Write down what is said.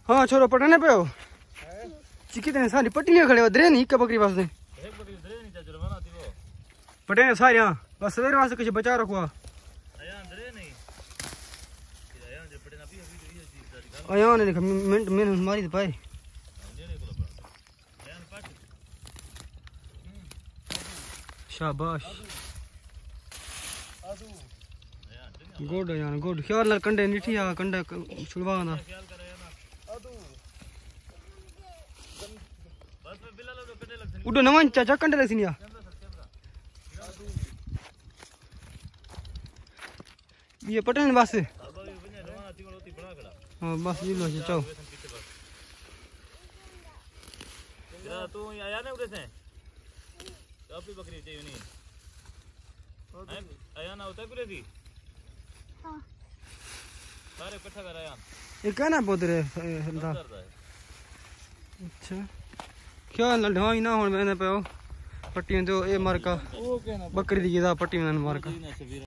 हाँ छोरो पटाने पे हो कितने सारी पट्टी खड़े हो दरे नहीं एक बकरी पास ने पटे सारे हाँ बस सवेरे वहां से कुछ बचा रखो आया ने देखा मिनट मैंने मारी तो पाए शाबाश गुड यार गुड ख्याल नाल कंडे निठी आ कंडा छुड़वा ना उडो नवन चाचा कंडे लसी नहीं ये पटन बस हाँ बस ये लो चाओ तू आया ना उधर से अपनी बकरी चाहिए नहीं आया ना होता कुरे थी हां सारे इकट्ठा कर आया ये क्या ना बोल रहे अच्छा क्या ना ढाई ना होने मैंने पे पट्टियां जो ए मार का बकरी दी पट्टी में मार का